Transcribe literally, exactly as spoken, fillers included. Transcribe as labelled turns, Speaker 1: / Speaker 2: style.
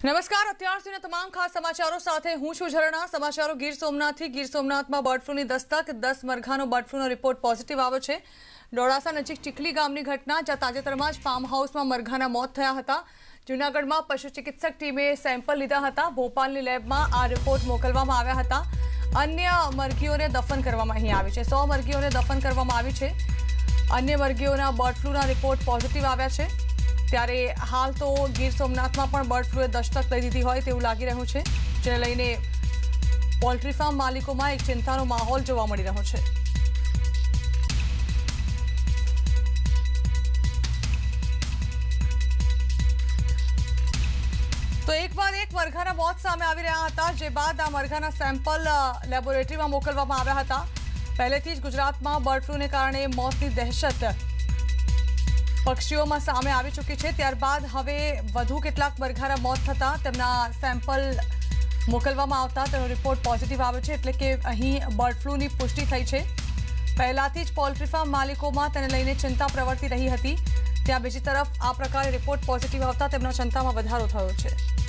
Speaker 1: નમસ્કાર અત્યાર સુધીના તમામ ખાસ સમાચારો સાથે હું છું ઝરણા। સમાચારો ગીર સોમનાથથી। ગીર સોમનાથમાં બર્ડ ફ્લૂની દસ્તક, દસ મરઘાનો બર્ડ ફ્લૂનો રિપોર્ટ પોઝિટિવ આવ્યો છે। ડોળાસા નજીક ચીખલી ગામની ઘટના, જ્યાં તાજેતરમાં જ ફાર્મ હાઉસમાં મરઘાના મોત થયા હતા। જૂનાગઢમાં પશુ ચિકિત્સક ટીમે સેમ્પલ લીધા હતા। ભોપાલની લેબમાં આ રિપોર્ટ મોકલવામાં આવ્યા હતા। અન્ય મરઘીઓને દફન કરવામાં અહીં આવી છે। સો મરઘીઓને દફન કરવામાં આવી છે। અન્ય મરઘીઓના બર્ડ ફ્લૂના રિપોર્ટ પોઝિટિવ આવ્યા છે। ત્યારે હાલ તો ગીર સોમનાથમાં પણ બર્ડ ફ્લૂએ દસ્તક લઈ દીધી હોય તેવું લાગી રહ્યું છે, જેને લઈને પોલ્ટ્રી ફાર્મ માલિકોમાં એક ચિંતાનો માહોલ જોવા મળી રહ્યો છે। તો એક બાદ એક મરઘાના મોત સામે આવી રહ્યા હતા, જે બાદ આ મરઘાના સેમ્પલ લેબોરેટરીમાં મોકલવામાં આવ્યા હતા। પહેલેથી જ ગુજરાતમાં બર્ડ ફ્લૂને કારણે મોતની દહેશત પક્ષીઓમાં સામે આવી ચૂકી છે। ત્યારબાદ હવે વધુ કેટલાક મરઘાના મોત થતાં તેમના સેમ્પલ મોકલવામાં આવતા તેનો રિપોર્ટ પોઝિટિવ આવ્યો છે, એટલે કે અહીં બર્ડ ફ્લૂની પુષ્ટિ થઈ છે। પહેલાથી જ પોલ્ટ્રી ફાર્મ માલિકોમાં તેને લઈને ચિંતા પ્રવર્તી રહી હતી, ત્યાં બીજી તરફ આ પ્રકારે રિપોર્ટ પોઝિટિવ આવતા તેમના ચિંતામાં વધારો થયો છે।